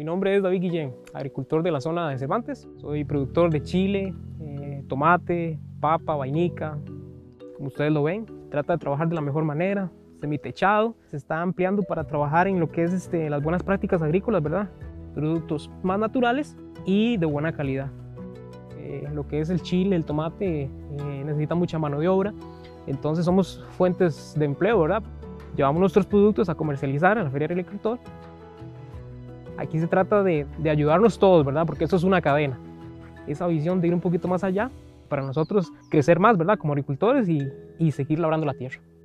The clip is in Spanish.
nombre es David Guillén, agricultor de la zona de Cervantes. Soy productor de chile, tomate, papa, vainica. Como ustedes lo ven, trata de trabajar de la mejor manera, semitechado. Se está ampliando para trabajar en lo que es las buenas prácticas agrícolas, ¿verdad? Productos más naturales y de buena calidad. Lo que es el chile, el tomate, necesita mucha mano de obra. Entonces somos fuentes de empleo, ¿verdad? Llevamos nuestros productos a comercializar a la Feria del Agricultor. Aquí se trata de ayudarnos todos, ¿verdad? Porque esto es una cadena. Esa visión de ir un poquito más allá para nosotros crecer más, ¿verdad? Como agricultores y seguir labrando la tierra.